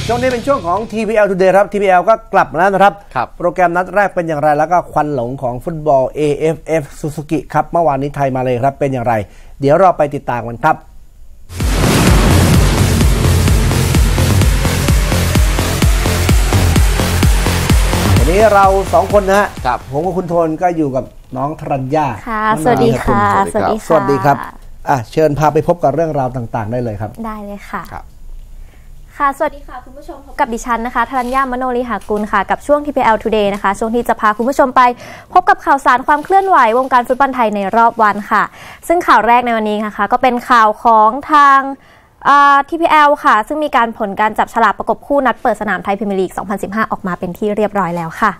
ช่วงนี้เป็นช่วงของ TPL Today ครับ TPL ก็กลับมาแล้วนะครับโปรแกรมนัดแรกเป็นอย่างไรแล้วก็ควันหลงของฟุตบอล AFF Suzuki ครับเมื่อวานนี้ไทยมาเลยครับเป็นอย่างไรเดี๋ยวเราไปติดตามกันครับวันนี้เรา2คนนะฮะผมกับคุณโทนก็อยู่กับน้องธรัญญาค่ะสวัสดีค่ะสวัสดีครับเชิญพาไปพบกับเรื่องราวต่างๆได้เลยครับได้เลยค่ะค่ะสวัสดีค่ะคุณผู้ชมพบกับดิฉันนะคะธรัญญามโนลีหากุลค่ะกับช่วง TPL Today นะคะช่วงที่จะพาคุณผู้ชมไปพบกับข่าวสารความเคลื่อนไหววงการฟุตบอลไทยในรอบวันค่ะซึ่งข่าวแรกในวันนี้นะคะก็เป็นข่าวของทางTPL ค่ะซึ่งมีการผลการจับฉลากประกบคู่นัดเปิดสนามไทยพรีเมียร์ลีก 2015 ออกมาเป็นที่เรียบร้อยแล้วค่ะ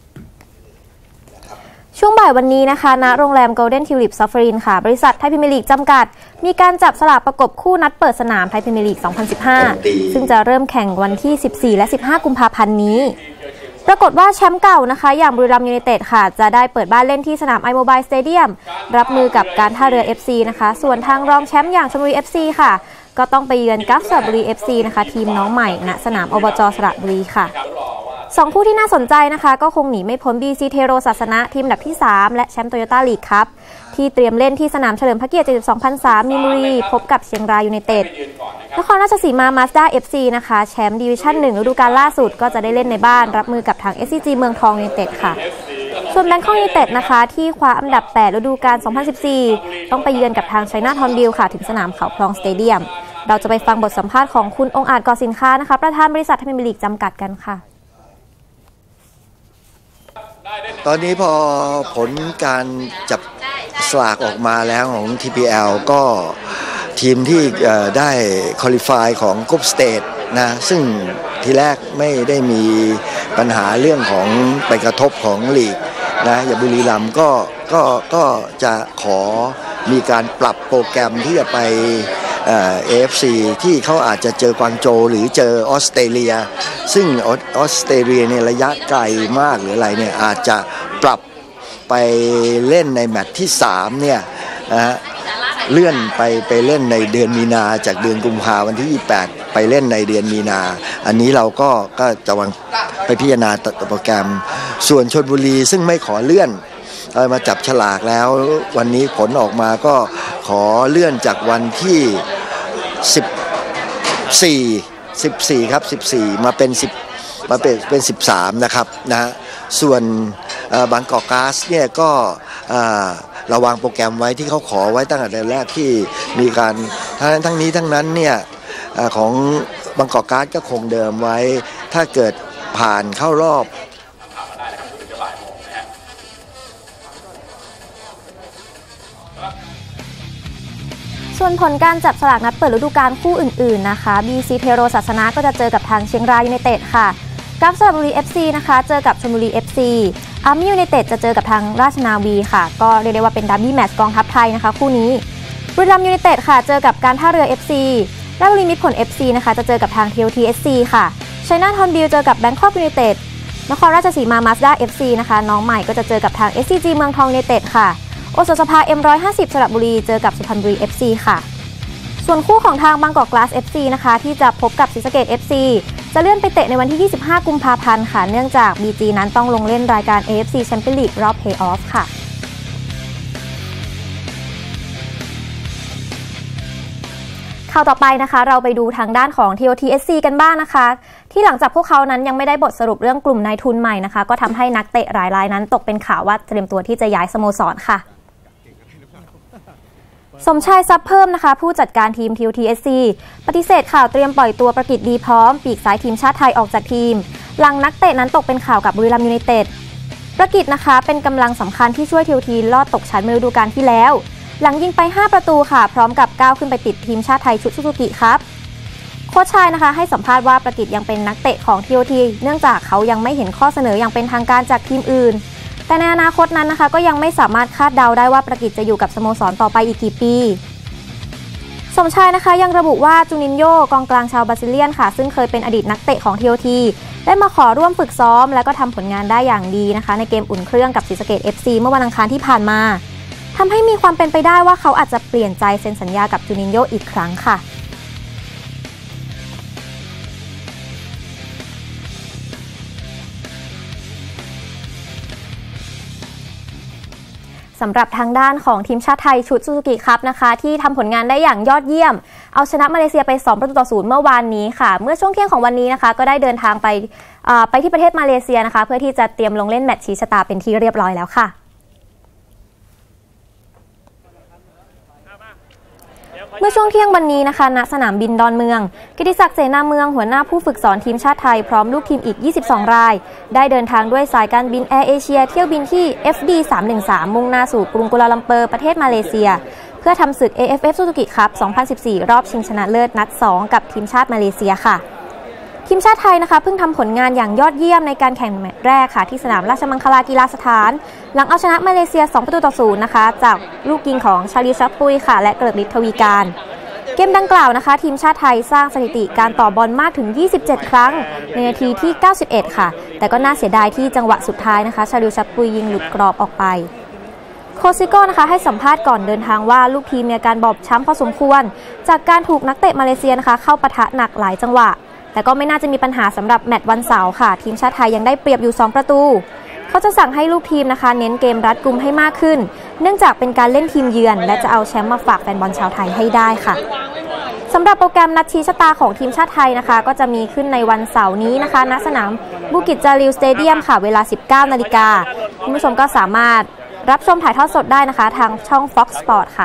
ช่วงบ่ายวันนี้นะคะณโรงแรม Golden Tulip Sovereign ค่ะบริษัทไทยพรีเมียร์ลีกจำกัดมีการจับฉลากประกบคู่นัดเปิดสนามไทยพรีเมียร์ลีก 2015 ซึ่งจะเริ่มแข่งวันที่ 14 และ 15 กุมภาพันธ์นี้ปรากฏว่าแชมป์เก่านะคะอย่างบุรีรัมย์ยูไนเต็ดค่ะจะได้เปิดบ้านเล่นที่สนาม iMobile Stadium รับมือกับการท่าเรือ FC นะคะส่วนทางรองแชมป์อย่างชลบุรี FC ค่ะก็ต้องไปเยือนกัฟสระบุรี FC นะคะทีมน้องใหม่ณสนามอบจ.สระบุรีค่ะ2คู่ที่น่าสนใจนะคะก็คงหนีไม่พ้น BC เทโรศาสนะทีมอันดับที่3และแชมป์โตโยต้าลีกครับที่เตรียมเล่นที่สนามเฉลิมพระเกียรติ 72 พรรษามีนบุรีพบกับเชียงรายยูไนเต็ดนครราชสีมามาสด้า FC นะคะแชมป์ดิวิชั่น1ฤดูกาลล่าสุดก็จะได้เล่นในบ้านรับมือกับทาง SCG เมืองทองยูไนเต็ดค่ะส่วนแบงคอกยูไนเต็ดนะคะที่คว้าอันดับ8ฤดูกาล 2014 ต้องไปเยือนกับทางไชน่าทอนบิลค่ะถึงสนามเขาพลองสเตเดียมเราจะไปฟังบทสัมภาษณ์ของคุณองค์อาจก่อสินค้านะคะประธานบริษัทไทยพรีเมียร์ลีกจำกัดกันค่ะตอนนี้พอผลการจับสลากออกมาแล้วของ TPL ก็ทีมที่ได้ควอลิฟายของกรุ๊ปสเตทนะซึ่งทีแรกไม่ได้มีปัญหาเรื่องของไปกระทบของลีกนะอย่างบุรีรัมย์ก็จะขอมีการปรับโปรแกรมที่จะไปAFC ที่เขาอาจจะเจอกวางโจวหรือเจอออสเตรเลียซึ่งออสเตรเลียเนี่ยระยะไกลมากหรืออะไรเนี่ยอาจจะปรับไปเล่นในแมตช์ที่3เนี่ยเลื่อนไปเล่นในเดือนมีนาจากเดือนกุมภาพันธ์วันที่28ไปเล่นในเดือนมีนาอันนี้เราก็จะวางไปพิจารณาโปรแกรมส่วนชลบุรีซึ่งไม่ขอเลื่อนมาจับฉลากแล้ววันนี้ผลออกมาก็ขอเลื่อนจากวันที่14ครับ14มาเป็น13นะครับนะฮะส่วนบางกอกก๊าซเนี่ยก็ระวางโปรแกรมไว้ที่เขาขอไว้ตั้งแต่แรกที่มีการทั้งนี้ทั้งนั้นเนี่ยของบางกอกก๊าซก็คงเดิมไว้ถ้าเกิดผ่านเข้ารอบส่วนผลการจับฉลากนัดเปิดฤดูกาลคู่อื่นๆนะคะ BC เทโรศาสนะก็จะเจอกับทางเชียงรายยูไนเต็ดค่ะกัฟสระบุรี FC นะคะเจอกับชลบุรี FC อาร์มี่ยูไนเต็ดจะเจอกับทางราชนาวีค่ะก็เรียกได้ว่าเป็นดับเบิลแมตช์กองทัพไทยนะคะคู่นี้บุรีรัมย์ยูไนเต็ดค่ะเจอกับการท่าเรือ FC ราชบุรีมิตรผล FC นะคะจะเจอกับทาง TOTSC ค่ะไชน่าทอนบิลเจอกับแบงคอกยูไนเต็ดนครราชสีมามาสด้า FC นะคะน้องใหม่ก็จะเจอกับทาง SCG เมืองทองยูไนเต็ดค่ะโอสถสภา M150 สระบุรีเจอกับสุพรรณบุรี FC ค่ะส่วนคู่ของทางบางกอกกลาส FC นะคะที่จะพบกับศรีสะเกษ FC จะเลื่อนไปเตะในวันที่ 25 กุมภาพันธ์ค่ะเนื่องจาก BG นั้นต้องลงเล่นรายการ AFC Champions League รอบ Play-off ค่ะข่าวต่อไปนะคะเราไปดูทางด้านของ TOTSC กันบ้างนะคะที่หลังจากพวกเขานั้นยังไม่ได้บทสรุปเรื่องกลุ่มนายทุนใหม่นะคะก็ทำให้นักเตะรายนั้นตกเป็นข่าวว่าเตรียมตัวที่จะย้ายสโมสรค่ะสมชายทรัพย์เพิ่มนะคะผู้จัดการทีม TOTSC ปฏิเสธข่าวเตรียมปล่อยตัวประกิตดีพร้อมปีกซ้ายทีมชาติไทยออกจากทีมหลังนักเตะนั้นตกเป็นข่าวกับบุรีรัมย์ยูไนเต็ดประกิตนะคะเป็นกำลังสำคัญที่ช่วย TOT ลอดตกชั้นเมื่อฤดูกาลที่แล้วหลังยิงไป5ประตูค่ะพร้อมกับก้าวขึ้นไปติดทีมชาติไทยชุดซูซูกิครับโค้ชชายนะคะให้สัมภาษณ์ว่าประกิตยังเป็นนักเตะของ TOT เนื่องจากเขายังไม่เห็นข้อเสนออย่างเป็นทางการจากทีมอื่นแต่ในอนาคตนั้นนะคะก็ยังไม่สามารถคาดเดาได้ว่าประกิตจะอยู่กับสโมสรต่อไปอีกกี่ปีสมชายนะคะยังระบุว่าจูนินโญ่กองกลางชาวบราซิเลียนค่ะซึ่งเคยเป็นอดีตนักเตะของ TOT ได้มาขอร่วมฝึกซ้อมและก็ทำผลงานได้อย่างดีนะคะในเกมอุ่นเครื่องกับศรีสะเกษ FC เมื่อวันอังคารที่ผ่านมาทำให้มีความเป็นไปได้ว่าเขาอาจจะเปลี่ยนใจเซ็นสัญญากับจูนินโญ่อีกครั้งค่ะสำหรับทางด้านของทีมชาติไทยชุดซูซูกิคัพนะคะที่ทำผลงานได้อย่างยอดเยี่ยมเอาชนะมาเลเซียไป2-0เมื่อวานนี้ค่ะเมื่อช่วงเที่ยงของวันนี้นะคะก็ได้เดินทางไปที่ประเทศมาเลเซียนะคะเพื่อที่จะเตรียมลงเล่นแมตช์ชี้ชะตาเป็นที่เรียบร้อยแล้วค่ะเมื่อช่วงเที่ยงวันนี้นะคะณสนามบินดอนเมืองกิติศักดิ์เสนาเมืองหัวหน้าผู้ฝึกสอนทีมชาติไทยพร้อมลูกทีมอีก22รายได้เดินทางด้วยสายการบินแอร์เอเชียเที่ยวบินที่ FD 313มุ่งหน้าสู่กรุงกัวลาลัมเปอร์ประเทศมาเลเซียเพื่อทำศึก AFF Suzuki Cup 2014รอบชิงชนะเลิศนัด2กับทีมชาติมาเลเซียค่ะทีมชาติไทยนะคะเพิ่งทำผลงานอย่างยอดเยี่ยมในการแข่งแมตช์แรกค่ะที่สนามราชมังคลากีฬาสถานหลังเอาชนะมาเลเซีย2-0นะคะจากลูกยิงของชาลิว ชับปุยค่ะและเกริกฤทธิ์ ทวีการเกมดังกล่าวนะคะทีมชาติไทยสร้างสถิติการต่อบอลมากถึง27ครั้งในนาทีที่91ค่ะแต่ก็น่าเสียดายที่จังหวะสุดท้ายนะคะชาลิว ชับปุยยิงหลุดกรอบออกไปโคซิโก้นะคะให้สัมภาษณ์ก่อนเดินทางว่าลูกทีมมีอาการบอบช้ำพอสมควรจากการถูกนักเตะมาเลเซียนะคะเข้าปะทะหนักหลายจังหวะแต่ก็ไม่น่าจะมีปัญหาสำหรับแมตช์วันเสาร์ค่ะทีมชาติไทยยังได้เปรียบอยู่2ประตูเขาจะสั่งให้ลูกทีมนะคะเน้นเกมรัดกุมให้มากขึ้นเนื่องจากเป็นการเล่นทีมเยือนและจะเอาแชมป์มาฝากแฟนบอลชาวไทยให้ได้ค่ะสำหรับโปรแกรมนัดชี้ชะตาของทีมชาติไทยนะคะก็จะมีขึ้นในวันเสาร์นี้นะคะณสนามบูกิจจาริวสเตเดียมค่ะเวลา 19 นาฬิกาคุณผู้ชมก็สามารถรับชมถ่ายทอดสดได้นะคะทางช่อง Fox Sport ค่ะ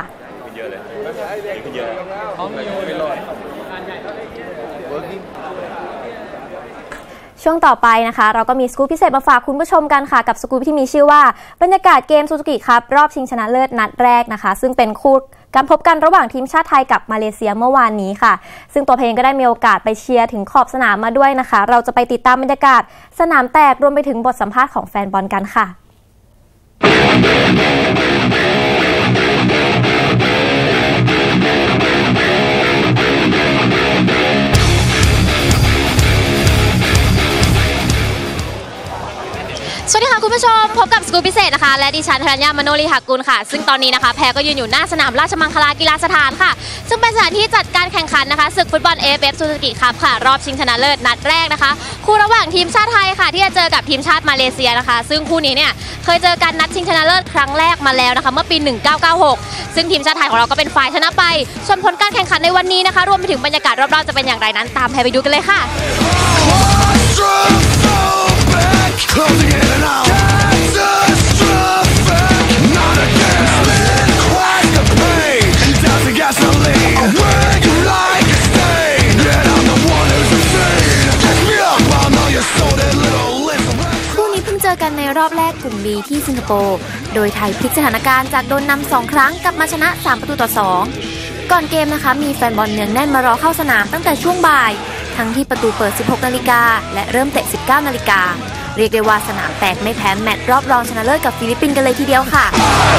ช่วงต่อไปนะคะเราก็มีสกู๊ปพิเศษมาฝากคุณผู้ชมกันค่ะกับสกู๊ปที่มีชื่อว่าบรรยากาศเกมซูซูกิคัพรอบชิงชนะเลิศนัดแรกนะคะซึ่งเป็นคู่การพบกันระหว่างทีมชาติไทยกับมาเลเซียเมื่อวานนี้ค่ะซึ่งตัวเพลงก็ได้มีโอกาสไปเชียร์ถึงขอบสนามมาด้วยนะคะเราจะไปติดตามบรรยากาศสนามแตกรวมไปถึงบทสัมภาษณ์ของแฟนบอลกันค่ะสวัสดีค่ะคุณผู้ชมพบกับสกู๊ปพิเศษนะคะและดิฉันธนัญญามโนลีหักกุลค่ะซึ่งตอนนี้นะคะแพรก็ยืนอยู่หน้าสนามราชมังคลากีฬาสถานค่ะซึ่งเป็นสถานที่จัดการแข่งขันนะคะศึกฟุตบอล AFF Suzuki Cup ค่ะรอบชิงชนะเลิศนัดแรกนะคะคู่ระหว่างทีมชาติไทยค่ะที่จะเจอกับทีมชาติมาเลเซียนะคะซึ่งคู่นี้เนี่ยเคยเจอกันนัดชิงชนะเลิศครั้งแรกมาแล้วนะคะเมื่อปี 1996ซึ่งทีมชาติไทยของเราก็เป็นฝ่ายชนะไปส่วนผลการแข่งขันในวันนี้นะคะรวมไปถึงบรรยากาศรอบๆจะเป็นอย่างไรนั้นตามแพรไปดูกันเลยค่ะเจอกันในรอบแรกกลุ่ม B ที่สิงคโปร์โดยไทยพลิกสถานการณ์จากโดนนำ2ครั้งกลับมาชนะ3-2ก่อนเกมนะคะมีแฟนบอลเนืองแน่นมารอเข้าสนามตั้งแต่ช่วงบ่ายทั้งที่ประตูเปิด 16 นาฬิกาและเริ่มเตะ 19 นาฬิกาเรียกได้ว่าสนามแตกไม่แพ้แมตช์รอบรองชนะเลิศกับฟิลิปปินส์กันเลยทีเดียวค่ะ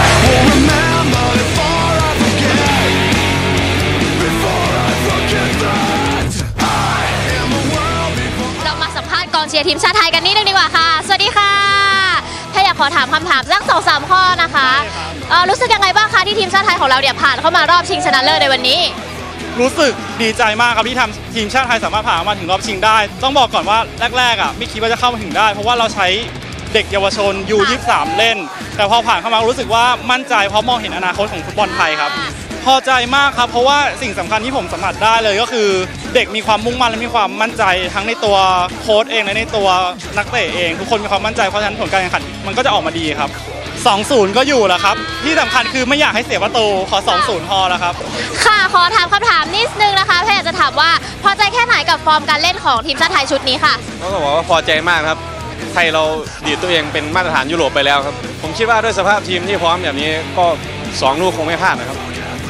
กองเชียร์ทีมชาติไทยกันนิดนึงดีกว่าค่ะสวัสดีค่ะแพรอยากขอถามคำถามสัก 2-3 ข้อนะคะรู้สึกยังไงบ้างคะที่ทีมชาติไทยของเราเนี่ยผ่านเข้ามารอบชิงชนะเลิศในวันนี้รู้สึกดีใจมากครับที่ทีมชาติไทยสามารถผ่านมาถึงรอบชิงได้ต้องบอกก่อนว่าแรกๆไม่คิดว่าจะเข้ามาถึงได้เพราะว่าเราใช้เด็กเยาวชนU23เล่นแต่พอผ่านเข้ามารู้สึกว่ามั่นใจเพราะมองเห็นอนาคตของฟุตบอลไทยครับพอใจมากครับเพราะว่าสิ่งสำคัญที่ผมสัมผัสได้เลยก็คือเด็กมีความมุ่งมั่นและมีความมั่นใจทั้งในตัวโค้ชเองและในตัวนักเตะเองทุกคนมีความมั่นใจเพราะฉะนั้นผลการแข่งขันมันก็จะออกมาดีครับ 2-0 ก็อยู่แล้วครับที่สำคัญคือไม่อยากให้เสียประตูขอ 2-0 พอแล้วครับค่ะขอถามคำถามนิดนึงนะคะแพรจะถามว่าพอใจแค่ไหนกับฟอร์มการเล่นของทีมชาติไทยชุดนี้ค่ะก็บอกว่าพอใจมากครับไทยเราดีดตัวเองเป็นมาตรฐานยุโรปไปแล้วครับผมคิดว่าด้วยสภาพทีมที่พร้อมแบบนี้ก็2 ลูกคงไม่พลาดนะครับ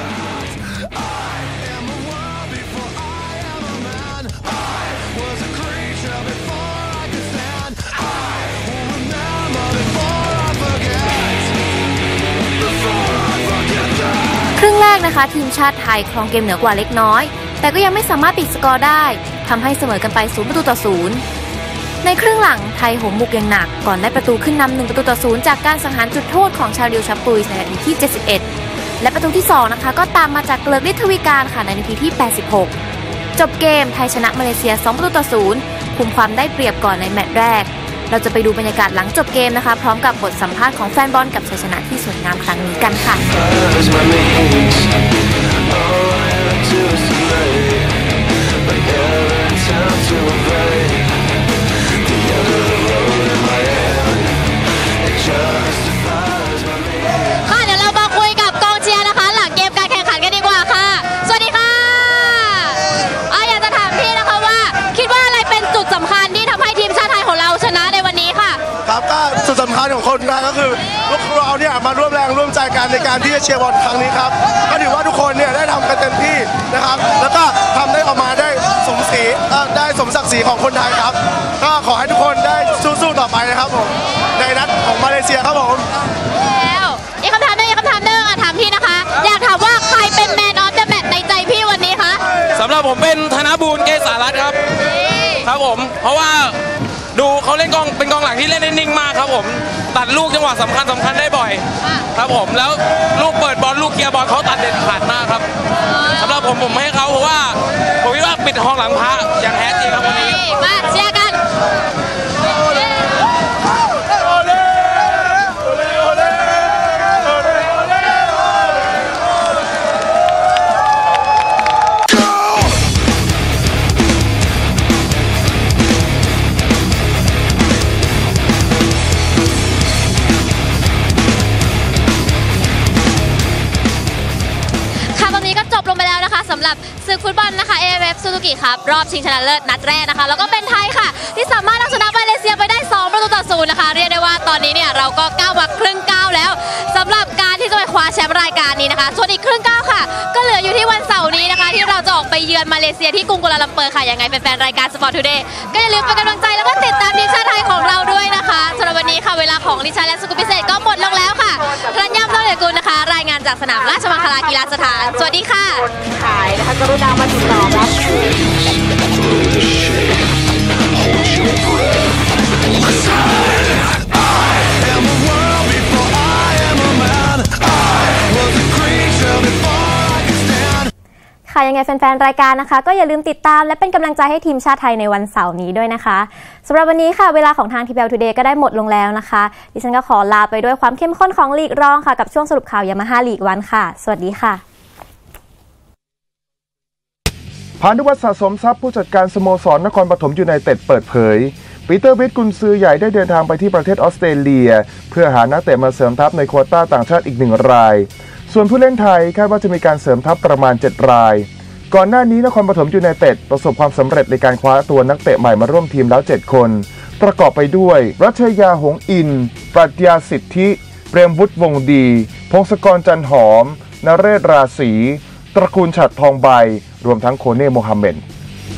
ครึ่งแรกนะคะทีมชาติไทยครองเกมเหนือกว่าเล็กน้อยแต่ก็ยังไม่สามารถปิดสกอร์ได้ทำให้เสมอกันไป0-0ในครึ่งหลังไทยโหมบุกอย่างหนักก่อนได้ประตูขึ้นนำ1-0จากการสังหารจุดโทษของชาลิว ชับปุยในนาทีที่71และประตูที่2นะคะก็ตามมาจากเกริกฤทธิ์ ทวีการค่ะในนาทีที่86จบเกมไทยชนะมาเลเซีย2-0คุมความได้เปรียบก่อนในแมตช์แรกเราจะไปดูบรรยากาศหลังจบเกมนะคะพร้อมกับบทสัมภาษณ์ของแฟนบอลกับชัยชนะที่สวยงามครั้งกันค่ะเดี๋ยวเรามาคุยกับกองเชียร์นะคะหลังเกมการแข่งขันกันดีกว่าค่ะสวัสดีค่ะอยากจะถามพี่นะคะว่าคิดว่าอะไรเป็นจุดสำคัญที่ทำให้ทีมชาติไทยของเราชนะในวันนี้ค่ะครับก็จุดสำคัญของคนนะก็คือพวกเราเนี่ยมาร่วมแรงร่วมใจกันในการที่จะเชียร์บอลครั้งนี้ครับก็ถือว่าทุกคนเนี่ยได้ทำกันเต็มที่นะครับแล้วก็ทำได้ออกมาได้สมศักดิ์ศรีของคนไทยครับก็ขอให้ทุกคนได้สู้ๆต่อไปนะครับผมในนัดของมาเลเซียครับผมแล้วอีกคำถามหนึ่งถามพี่นะคะอยากถามว่าใครเป็นแมนออฟเดอะแมตช์ในใจพี่วันนี้คะสำหรับผมเป็นธนบูรณ์เกษารัตน์ครับครับผมเพราะว่าดูเขาเล่นเป็นกองหลังที่เล่นได้นิ่งมากครับผมตัดลูกจังหวะสำคัญได้บ่อยครับผมแล้วลูกเปิดบอลลูกเคลียร์บอลเขาตัดเด็ดขาดมากครับสำหรับผมให้เขาเพราะว่าผมคิดว่าปิดทองหลังพระอย่างแท้จริงครับวันนี้มาเชียร์กันสำหรับศึกฟุตบอลนะคะ AFF ซูซูกิครับรอบชิงชนะเลิศนัดแรกนะคะแล้วก็เป็นไทยค่ะที่สามารถเอาชนะมาเลเซียไปได้2-0นะคะเรียกได้ว่าตอนนี้เนี่ยเราก็ก้าวมาครึ่งก้าวแล้วสำหรับการที่จะไปคว้าแชมป์รายการนี้นะคะส่วนอีกครึ่งก้าวค่ะก็เหลืออยู่ที่วันเสาร์นี้นะคะที่เราจะออกไปเยือนมาเลเซียที่กรุงกัวลาลัมเปอร์ค่ะยังไงแฟนๆรายการ Sport Today ก็อย่าลืมเป็นกำลังใจแล้วก็ติดตามทีมชาติไทยของเราด้วยนะคะสำหรับวันนี้ค่ะเวลาของดิฉันและสกู๊ปพิเศษก็หมดลงแล้วค่ะธัญญา มโนเดชกุลนะคะรายงานจากสนามราชมังคลากีฬาสถานสวัสดีค่ะขายนะคะกรุณามาติดต่อรับค่ะยังไงแฟนๆรายการนะคะก็อย่าลืมติดตามและเป็นกำลังใจให้ทีมชาติไทยในวันเสาร์นี้ด้วยนะคะสำหรับวันนี้ค่ะเวลาของทาง TPL Today ก็ได้หมดลงแล้วนะคะดิฉันก็ขอลาไปด้วยความเข้มข้นของลีกรองค่ะกับช่วงสรุปข่าวยามาฮ่าลีกวันค่ะสวัสดีค่ะพานุวัฒน์สะสมทรัพย์ผู้จัดการสโมสรนครปฐมยูไนเต็ดเปิดเผยปีเตอร์วิทกุนซือใหญ่ได้เดินทางไปที่ประเทศออสเตรเลียเพื่อหานักเตะมาเสริมทัพในโควต้าต่างชาติอีก1 รายส่วนผู้เล่นไทยคาดว่าจะมีการเสริมทัพประมาณ7 รายก่อนหน้านี้นครปฐมยูไนเต็ดประสบความสำเร็จในการคว้าตัวนักเตะใหม่มาร่วมทีมแล้ว7 คนประกอบไปด้วยรัชยาหงส์อินปรัชญาสิทธิเปรมวุฒิวงศ์ดีพงศกรจันหอมนเรศราศีตระกูลฉัตรทองใบรวมทั้งโคเน่โมฮัมเหม็ด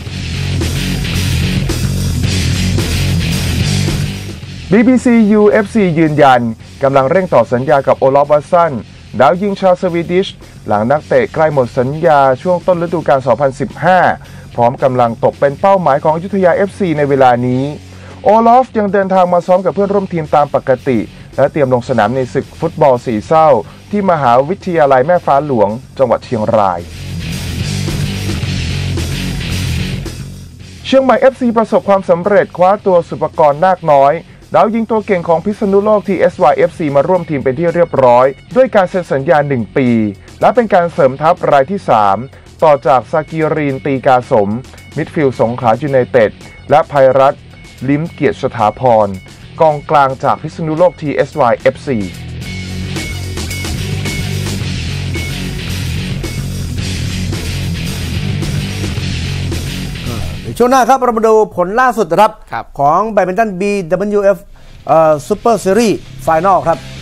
BBC UFC ยืนยันกำลังเร่งต่อสัญญากับโอลอฟ วัตสันดาวยิงชาวสวีดิชหลังนักเตะใกล้หมดสัญญาช่วงต้นฤดูกาล 2015 พร้อมกำลังตกเป็นเป้าหมายของอยุธยา FC ในเวลานี้โอลอฟยังเดินทางมาซ้อมกับเพื่อนร่วมทีมตามปกติและเตรียมลงสนามในศึกฟุตบอลสี่เศร้าที่มหาวิทยาลัยแม่ฟ้าหลวงจังหวัดเชียงรายเชียงใหม่ FC ประสบความสำเร็จคว้าตัวสุภกรนาคน้อยดาวยิงตัวเก่งของพิษณุโลกที่ SYFC มาร่วมทีมเป็นที่เรียบร้อยด้วยการเซ็นสัญญา1 ปีและเป็นการเสริมทัพรายที่3ต่อจากซากีรีนตีกาสมมิดฟิลด์สงขลายูไนเต็ดและภัยรัตน์ลิ้มเกียรติสถาพรกองกลางจากพิษณุโลก TSYFC ช่วงหน้าครับเรามาดูผลล่าสุดนะครับของแบดมินตัน BWF Super Series Final ครับ